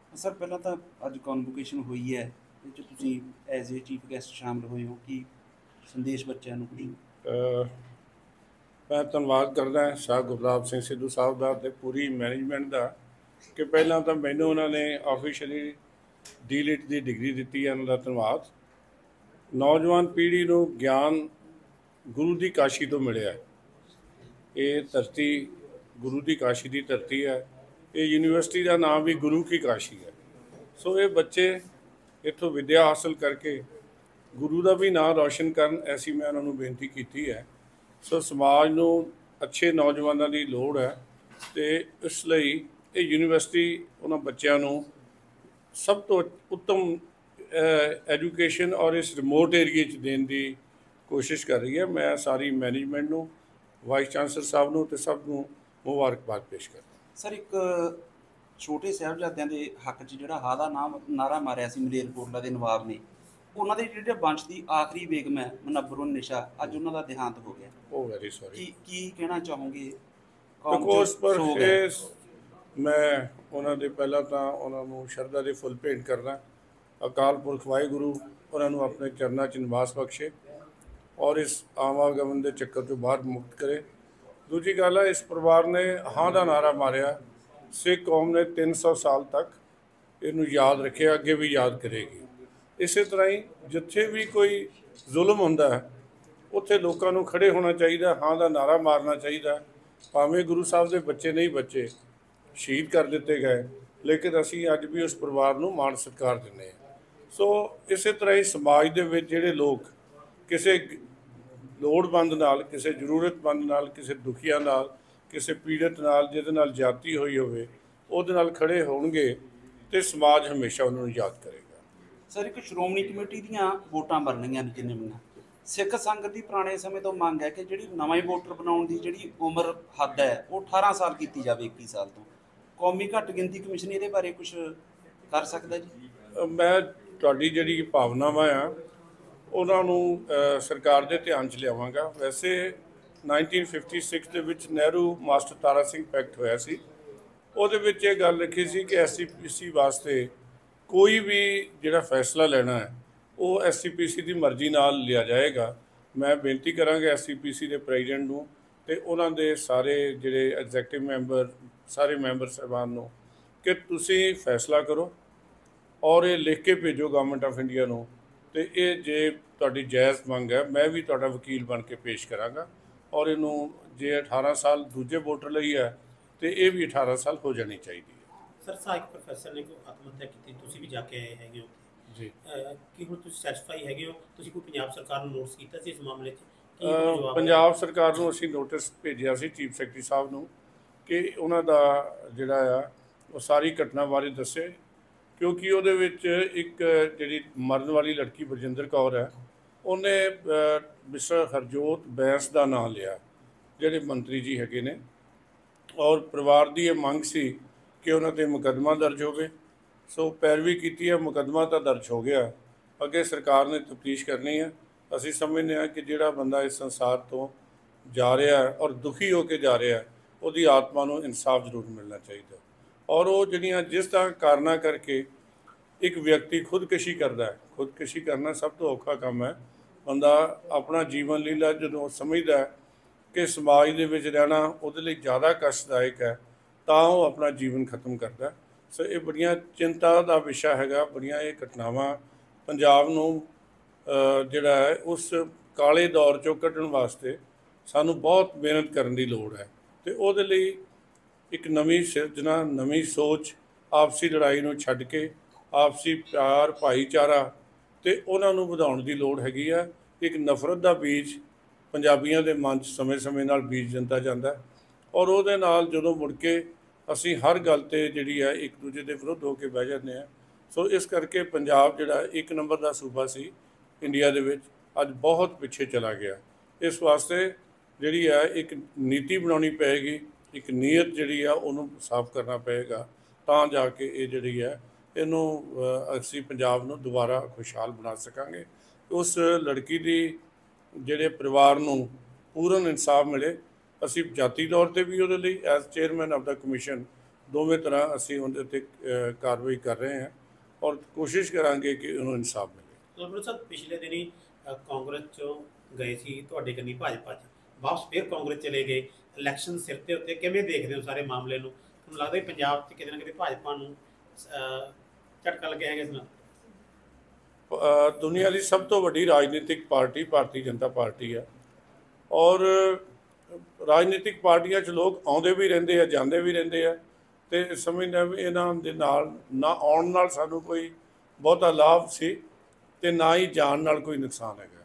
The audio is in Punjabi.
ਸਰ ਪਹਿਲਾਂ ਤਾਂ ਅੱਜ ਕਨਵੋਕੇਸ਼ਨ ਹੋਈ ਹੈ, ਇਹ 'ਚ ਤੁਸੀਂ ਐਜ਼ ਏ ਚੀਫ ਗੈਸਟ ਸ਼ਾਮਲ ਹੋਏ ਹੋ, ਕੀ ਸੰਦੇਸ਼ ਬੱਚਿਆਂ ਨੂੰ ਕੁਝ? ਅ, ਮੈਂ ਧੰਨਵਾਦ ਕਰਦਾ ਸ਼ਾਹ ਗੁਰਦਾਬ ਸਿੰਘ ਸਿੱਧੂ ਸਾਹਿਬ ਦਾ ਅਤੇ ਪੂਰੀ ਮੈਨੇਜਮੈਂਟ ਦਾ ਕਿ ਪਹਿਲਾਂ ਤਾਂ ਮੈਨੂੰ ਉਹਨਾਂ ਨੇ ਆਫੀਸ਼ੀਅਲੀ ਡੀ.ਲਿਟ ਦੀ ਡਿਗਰੀ ਦਿੱਤੀ ਹੈ। ਉਹਨਾਂ ਦਾ ਧੰਨਵਾਦ। ਨੌਜਵਾਨ ਪੀੜ੍ਹੀ ਨੂੰ ਗਿਆਨ ਗੁਰੂ ਦੀ ਕਾਸ਼ੀ ਤੋਂ ਮਿਲਿਆ। ਇਹ ਧਰਤੀ ਗੁਰੂ ਦੀ ਕਾਸ਼ੀ ਦੀ ਧਰਤੀ ਹੈ। ਇਹ ਯੂਨੀਵਰਸਿਟੀ ਦਾ ਨਾਮ ਵੀ ਗੁਰੂ ਕੀ ਕਾਸ਼ੀ ਹੈ। ਸੋ ਇਹ ਬੱਚੇ ਇੱਥੋਂ ਵਿੱਦਿਆ ਹਾਸਲ ਕਰਕੇ ਗੁਰੂ ਦਾ ਵੀ ਨਾਂ ਰੌਸ਼ਨ ਕਰਨ, ਐਸੀ ਮੈਂ ਉਹਨਾਂ ਨੂੰ ਬੇਨਤੀ ਕੀਤੀ ਹੈ। ਸੋ ਸਮਾਜ ਨੂੰ ਅੱਛੇ ਨੌਜਵਾਨਾਂ ਦੀ ਲੋੜ ਹੈ ਅਤੇ ਇਸ ਲਈ ਇਹ ਯੂਨੀਵਰਸਿਟੀ ਉਹਨਾਂ ਬੱਚਿਆਂ ਨੂੰ ਸਭ ਤੋਂ ਉੱਤਮ ਐਜੂਕੇਸ਼ਨ ਔਰ ਇਸ ਰਿਮੋਟ ਏਰੀਏ 'ਚ ਦੇਣ ਦੀ ਕੋਸ਼ਿਸ਼ ਕਰ ਰਹੀ ਹੈ। ਮੈਂ ਸਾਰੀ ਮੈਨੇਜਮੈਂਟ ਨੂੰ, ਵਾਈਸ ਚਾਂਸਲਰ ਸਾਹਿਬ ਨੂੰ ਅਤੇ ਸਭ ਨੂੰ ਮੁਬਾਰਕਬਾਦ ਪੇਸ਼ ਕਰਦਾ। ਸਰ, ਇੱਕ ਛੋਟੇ ਸਾਹਿਬਜ਼ਾਦਿਆਂ ਦੇ ਹੱਕ 'ਚ ਜਿਹੜਾ ਹਾਂ ਦਾ ਨਾਰਾ ਮਾਰਿਆ ਸੀ ਮਲੇਰਕੋਟਲਾ ਦੇ ਨਵਾਬ ਨੇ, ਉਹਨਾਂ ਦੇ ਜਿਹੜੇ ਵੰਸ਼ ਦੀ ਆਖਰੀ ਬੇਗਮ ਹੈ ਮੁਨੱਵਰ ਨਿਸ਼ਾ, ਅੱਜ ਉਹਨਾਂ ਦਾ ਦੇਹਾਂਤ ਹੋ ਗਿਆ। ਉਹ ਵੈਰੀ ਸੌਰੀ। ਕੀ ਕਹਿਣਾ ਚਾਹੋਗੇ? ਬਿਕੋਜ਼ ਪਰ ਇਹ ਮੈਂ ਉਹਨਾਂ ਦੇ ਪਹਿਲਾਂ ਤਾਂ ਉਹਨਾਂ ਨੂੰ ਸ਼ਰਧਾ ਦੇ ਫੁੱਲ ਭੇਂਟ ਕਰਦਾ। ਅਕਾਲ ਪੁਰਖ ਵਾਹਿਗੁਰੂ ਉਹਨਾਂ ਨੂੰ ਆਪਣੇ ਚਰਨਾਂ 'ਚ ਨਿਵਾਸ ਬਖਸ਼ੇ ਔਰ ਇਸ ਆਵਾਗਮਨ ਦੇ ਚੱਕਰ ਤੋਂ ਬਾਹਰ ਮੁਕਤ ਕਰੇ। ਦੂਜੀ ਗੱਲ ਹੈ, ਇਸ ਪਰਿਵਾਰ ਨੇ ਹਾਂ ਦਾ ਨਾਰਾ ਮਾਰਿਆ, ਸਿੱਖ ਕੌਮ ਨੇ 300 ਸਾਲ ਤੱਕ ਇਹਨੂੰ ਯਾਦ ਰੱਖਿਆ, ਅੱਗੇ ਵੀ ਯਾਦ ਕਰੇਗੀ। ਇਸੇ ਤਰ੍ਹਾਂ ਹੀ ਜਿੱਥੇ ਵੀ ਕੋਈ ਜ਼ੁਲਮ ਹੁੰਦਾ ਹੈ ਉੱਥੇ ਲੋਕਾਂ ਨੂੰ ਖੜ੍ਹੇ ਹੋਣਾ ਚਾਹੀਦਾ, ਹਾਂ ਦਾ ਨਾਰਾ ਮਾਰਨਾ ਚਾਹੀਦਾ। ਭਾਵੇਂ ਗੁਰੂ ਸਾਹਿਬ ਦੇ ਬੱਚੇ ਨਹੀਂ, ਬੱਚੇ ਸ਼ਹੀਦ ਕਰ ਦਿੱਤੇ ਗਏ, ਲੇਕਿਨ ਅਸੀਂ ਅੱਜ ਵੀ ਉਸ ਪਰਿਵਾਰ ਨੂੰ ਮਾਣ ਸਤਿਕਾਰ ਦਿੰਦੇ ਹਾਂ। ਸੋ ਇਸੇ ਤਰ੍ਹਾਂ ਹੀ ਸਮਾਜ ਦੇ ਵਿੱਚ ਜਿਹੜੇ ਲੋਕ ਕਿਸੇ ਲੋੜਵੰਦ ਨਾਲ, ਕਿਸੇ ਜ਼ਰੂਰਤਮੰਦ ਨਾਲ, ਕਿਸੇ ਦੁਖੀਆ ਨਾਲ, ਕਿਸੇ ਪੀੜਤ ਨਾਲ, ਜਿਹਦੇ ਨਾਲ ਜ਼ਿਆਦਤੀ ਹੋਈ ਹੋਵੇ, ਉਹਦੇ ਨਾਲ ਖੜ੍ਹੇ ਹੋਣਗੇ ਅਤੇ ਸਮਾਜ ਹਮੇਸ਼ਾ ਉਹਨਾਂ ਨੂੰ ਯਾਦ ਕਰੇਗਾ। ਸਰ, ਇੱਕ ਸ਼੍ਰੋਮਣੀ ਕਮੇਟੀ ਦੀਆਂ ਵੋਟਾਂ ਬਣਨੀਆਂ ਨੇ ਜਿੰਨੇ ਵੀ। ਸਿੱਖ ਸੰਗਤ ਦੀ ਪੁਰਾਣੇ ਸਮੇਂ ਤੋਂ ਮੰਗ ਹੈ ਕਿ ਜਿਹੜੀ ਨਵੇਂ ਵੋਟਰ ਬਣਾਉਣ ਦੀ ਜਿਹੜੀ ਉਮਰ ਹੱਦ ਹੈ ਉਹ 18 ਸਾਲ ਕੀਤੀ ਜਾਵੇ, 21 ਸਾਲ ਤੋਂ। ਕੌਮੀ ਘੱਟ ਗਿਣਤੀ ਕਮਿਸ਼ਨ ਇਹਦੇ ਬਾਰੇ ਕੁਝ ਕਰ ਸਕਦਾ ਜੀ? ਮੈਂ ਤੁਹਾਡੀ ਜਿਹੜੀ ਭਾਵਨਾਵਾਂ ਆ ਉਹਨਾਂ ਨੂੰ ਸਰਕਾਰ ਦੇ ਧਿਆਨ 'ਚ ਲਿਆਵਾਂਗਾ। ਵੈਸੇ 1956 ਦੇ ਵਿੱਚ ਨਹਿਰੂ ਮਾਸਟਰ ਤਾਰਾ ਸਿੰਘ ਪੈਕਟ ਹੋਇਆ ਸੀ। ਉਹਦੇ ਵਿੱਚ ਇਹ ਗੱਲ ਲਿਖੀ ਸੀ ਕਿ SCPC ਵਾਸਤੇ ਕੋਈ ਵੀ ਜਿਹੜਾ ਫੈਸਲਾ ਲੈਣਾ ਹੈ ਉਹ SCPC ਦੀ ਮਰਜ਼ੀ ਨਾਲ ਲਿਆ ਜਾਏਗਾ। ਮੈਂ ਬੇਨਤੀ ਕਰਾਂਗਾ SCPC ਦੇ ਪ੍ਰੈਜ਼ੀਡੈਂਟ ਨੂੰ ਅਤੇ ਉਹਨਾਂ ਦੇ ਸਾਰੇ ਜਿਹੜੇ ਐਗਜ਼ੈਕਟਿਵ ਮੈਂਬਰ, ਸਾਰੇ ਮੈਂਬਰ ਸਾਹਿਬਾਨ ਨੂੰ ਕਿ ਤੁਸੀਂ ਫੈਸਲਾ ਕਰੋ ਔਰ ਇਹ ਲਿਖ ਕੇ ਭੇਜੋ ਗਵਰਨਮੈਂਟ ਆਫ ਇੰਡੀਆ ਨੂੰ। ਅਤੇ ਇਹ ਜੇ ਤੁਹਾਡੀ ਜਾਇਜ਼ ਮੰਗ ਹੈ, ਮੈਂ ਵੀ ਤੁਹਾਡਾ ਵਕੀਲ ਬਣ ਕੇ ਪੇਸ਼ ਕਰਾਂਗਾ ਔਰ ਇਹਨੂੰ ਜੇ 18 ਸਾਲ ਦੂਜੇ ਵੋਟਰ ਲਈ ਹੈ ਅਤੇ ਇਹ ਵੀ 18 ਸਾਲ ਹੋ ਜਾਣੀ ਚਾਹੀਦੀ ਹੈ। ਸਰ, ਸਹਾਇਕ ਪ੍ਰੋਫੈਸਰ ਨੇ ਕੋਈ ਆਤਮ ਹੱਤਿਆ ਕੀਤੀ, ਤੁਸੀਂ ਵੀ ਜਾ ਕੇ ਆਏ ਹੈਗੇ ਹੋ ਜੀ। ਕੀ ਹੁਣ ਤੁਸੀਂ ਸੈਟੀਸਫਾਈ ਹੈਗੇ ਹੋ? ਤੁਸੀਂ ਕੋਈ ਪੰਜਾਬ ਸਰਕਾਰ ਨੂੰ ਨੋਟਿਸ ਕੀਤਾ ਸੀ ਇਸ ਮਾਮਲੇ 'ਚ? ਪੰਜਾਬ ਸਰਕਾਰ ਨੂੰ ਅਸੀਂ ਨੋਟਿਸ ਭੇਜਿਆ ਸੀ ਚੀਫ ਸੈਕਟਰੀ ਸਾਹਿਬ ਨੂੰ ਕਿ ਉਹਨਾਂ ਦਾ ਜਿਹੜਾ ਆ ਉਹ ਸਾਰੀ ਘਟਨਾ ਬਾਰੇ ਦੱਸੇ, ਕਿਉਂਕਿ ਉਹਦੇ ਵਿੱਚ ਇੱਕ ਜਿਹੜੀ ਮਰਨ ਵਾਲੀ ਲੜਕੀ ਬਰਜਿੰਦਰ ਕੌਰ ਹੈ, ਉਹਨੇ ਮਿਸਟਰ ਹਰਜੋਤ ਬੈਂਸ ਦਾ ਨਾਂ ਲਿਆ, ਜਿਹੜੇ ਮੰਤਰੀ ਜੀ ਹੈਗੇ ਨੇ, ਔਰ ਪਰਿਵਾਰ ਦੀ ਇਹ ਮੰਗ ਸੀ ਕਿ ਉਹਨਾਂ 'ਤੇ ਮੁਕੱਦਮਾ ਦਰਜ ਹੋਵੇ। ਸੋ ਪੈਰਵੀ ਕੀਤੀ ਹੈ, ਮੁਕੱਦਮਾ ਤਾਂ ਦਰਜ ਹੋ ਗਿਆ, ਅੱਗੇ ਸਰਕਾਰ ਨੇ ਤਫਤੀਸ਼ ਕਰਨੀ ਹੈ। ਅਸੀਂ ਸਮਝਦੇ ਹਾਂ ਕਿ ਜਿਹੜਾ ਬੰਦਾ ਇਸ ਸੰਸਾਰ ਤੋਂ ਜਾ ਰਿਹਾ ਔਰ ਦੁਖੀ ਹੋ ਕੇ ਜਾ ਰਿਹਾ, ਉਹਦੀ ਆਤਮਾ ਨੂੰ ਇਨਸਾਫ ਜ਼ਰੂਰ ਮਿਲਣਾ ਚਾਹੀਦਾ। ਔਰ ਉਹ ਜਿਹੜੀਆਂ ਜਿਸ ਤਰ੍ਹਾਂ ਕਾਰਨਾਂ ਕਰਕੇ ਇੱਕ ਵਿਅਕਤੀ ਖੁਦਕੁਸ਼ੀ ਕਰਦਾ ਹੈ, ਖੁਦਕੁਸ਼ੀ ਕਰਨਾ ਸਭ ਤੋਂ ਔਖਾ ਕੰਮ ਹੈ। ਬੰਦਾ ਆਪਣਾ ਜੀਵਨ ਲੀਲਾ ਜਦੋਂ ਸਮਝਦਾ ਕਿ ਸਮਾਜ ਦੇ ਵਿੱਚ ਰਹਿਣਾ ਉਹਦੇ ਲਈ ਜ਼ਿਆਦਾ ਕਸ਼ਟਦਾਇਕ ਹੈ, ਤਾਂ ਉਹ ਆਪਣਾ ਜੀਵਨ ਖਤਮ ਕਰਦਾ। ਸੋ ਇਹ ਬੜੀਆਂ ਚਿੰਤਾ ਦਾ ਵਿਸ਼ਾ ਹੈਗਾ। ਬੜੀਆਂ ਇਹ ਘਟਨਾਵਾਂ ਪੰਜਾਬ ਨੂੰ ਜਿਹੜਾ ਹੈ ਉਸ ਕਾਲੇ ਦੌਰ 'ਚੋਂ ਕੱਢਣ ਵਾਸਤੇ ਸਾਨੂੰ ਬਹੁਤ ਮਿਹਨਤ ਕਰਨ ਦੀ ਲੋੜ ਹੈ ਅਤੇ ਉਹਦੇ ਲਈ ਇੱਕ ਨਵੀਂ ਸਿਰਜਣਾ, ਨਵੀਂ ਸੋਚ, ਆਪਸੀ ਲੜਾਈ ਨੂੰ ਛੱਡ ਕੇ ਆਪਸੀ ਪਿਆਰ, ਭਾਈਚਾਰਾ ਅਤੇ ਉਹਨਾਂ ਨੂੰ ਵਧਾਉਣ ਦੀ ਲੋੜ ਹੈਗੀ ਆ। ਇੱਕ ਨਫ਼ਰਤ ਦਾ ਬੀਜ ਪੰਜਾਬੀਆਂ ਦੇ ਮਨ 'ਚ ਸਮੇਂ-ਸਮੇਂ ਨਾਲ ਬੀਜ ਜਾਂਦਾ ਜਾਂਦਾ ਔਰ ਉਹਦੇ ਨਾਲ ਜਦੋਂ ਮੁੜ ਕੇ ਅਸੀਂ ਹਰ ਗੱਲ 'ਤੇ ਜਿਹੜੀ ਹੈ ਇੱਕ ਦੂਜੇ ਦੇ ਵਿਰੁੱਧ ਹੋ ਕੇ ਬਹਿ ਜਾਂਦੇ ਹਾਂ। ਸੋ ਇਸ ਕਰਕੇ ਪੰਜਾਬ ਜਿਹੜਾ 1 ਨੰਬਰ ਦਾ ਸੂਬਾ ਸੀ ਇੰਡੀਆ ਦੇ ਵਿੱਚ, ਅੱਜ ਬਹੁਤ ਪਿੱਛੇ ਚਲਾ ਗਿਆ। ਇਸ ਵਾਸਤੇ ਜਿਹੜੀ ਹੈ ਇੱਕ ਨੀਤੀ ਬਣਾਉਣੀ ਪਏਗੀ, ਇੱਕ ਨੀਅਤ ਜਿਹੜੀ ਆ ਉਹਨੂੰ ਸਾਫ਼ ਕਰਨਾ ਪਏਗਾ, ਤਾਂ ਜਾ ਕੇ ਇਹ ਜਿਹੜੀ ਹੈ ਇਹਨੂੰ ਅਸੀਂ ਪੰਜਾਬ ਨੂੰ ਦੁਬਾਰਾ ਖੁਸ਼ਹਾਲ ਬਣਾ ਸਕਾਂਗੇ। ਉਸ ਲੜਕੀ ਦੀ ਜਿਹੜੇ ਪਰਿਵਾਰ ਨੂੰ ਪੂਰਨ ਇਨਸਾਫ ਮਿਲੇ। ਅਸੀਂ ਜਾਤੀ ਤੌਰ 'ਤੇ ਵੀ ਉਹਦੇ ਲਈ ਐਜ਼ ਚੇਅਰਮੈਨ ਆਫ ਦਾ ਕਮਿਸ਼ਨ ਦੋਵੇਂ ਤਰ੍ਹਾਂ ਅਸੀਂ ਉਹਦੇ ਉੱਤੇ ਕਾਰਵਾਈ ਕਰ ਰਹੇ ਹਾਂ ਔਰ ਕੋਸ਼ਿਸ਼ ਕਰਾਂਗੇ ਕਿ ਉਹਨੂੰ ਇਨਸਾਫ ਮਿਲੇ। ਗੁਰਪ੍ਰੀਤ ਸਾਹਿਬ ਪਿਛਲੇ ਦਿਨੀ ਕਾਂਗਰਸ ਚੋਂ ਗਏ ਸੀ ਤੁਹਾਡੇ ਕੰਨੀ ਭਾਜਪਾ 'ਚ, ਵਾਪਸ ਫਿਰ ਕਾਂਗਰਸ ਚਲੇ ਗਏ। ਇਲੈਕਸ਼ਨ ਸਿਰ ਦੇ ਉੱਤੇ ਕਿਵੇਂ ਦੇਖਦੇ ਹੋ ਸਾਰੇ ਮਾਮਲੇ ਨੂੰ? ਤੁਹਾਨੂੰ ਲੱਗਦਾ ਵੀ ਪੰਜਾਬ 'ਚ ਕਿਤੇ ਨਾ ਕਿਤੇ ਭਾਜਪਾ ਨੂੰ ਝਟਕਾ ਲੱਗਿਆ ਹੈਗਾ ਇਸ ਨਾਲ? ਦੁਨੀਆ ਦੀ ਸਭ ਤੋਂ ਵੱਡੀ ਰਾਜਨੀਤਿਕ ਪਾਰਟੀ ਭਾਰਤੀ ਜਨਤਾ ਪਾਰਟੀ ਹੈ ਔਰ ਰਾਜਨੀਤਿਕ ਪਾਰਟੀਆਂ 'ਚ ਲੋਕ ਆਉਂਦੇ ਵੀ ਰਹਿੰਦੇ ਆ, ਜਾਂਦੇ ਵੀ ਰਹਿੰਦੇ ਆ, ਅਤੇ ਸਮਝਦਾ ਵੀ ਇਹਨਾਂ ਦੇ ਨਾਲ ਨਾ ਆਉਣ ਨਾਲ ਸਾਨੂੰ ਕੋਈ ਬਹੁਤਾ ਲਾਭ ਸੀ ਅਤੇ ਨਾ ਹੀ ਜਾਣ ਨਾਲ ਕੋਈ ਨੁਕਸਾਨ ਹੈਗਾ।